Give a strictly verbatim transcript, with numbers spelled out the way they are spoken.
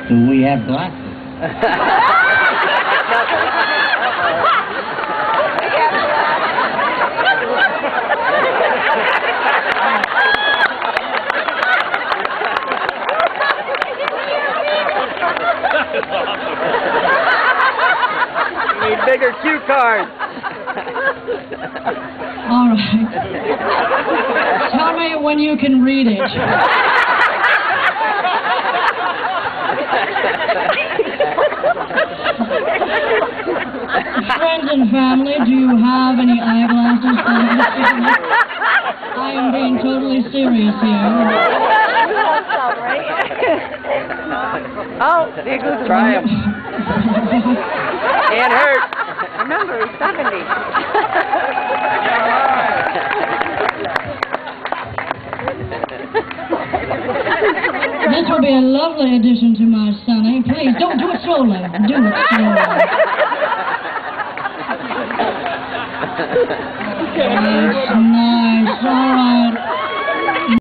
Do we have glasses? You need bigger cue cards. All right. Tell me when you can read it. Friends and family, do you have any eyeglasses? I am being totally serious here. Oh, there goes the Try him. Can't hurt. Remember, he's seventy. This will be a lovely addition to my Sonny. Please, don't do it slowly. Do it slowly. That's nice.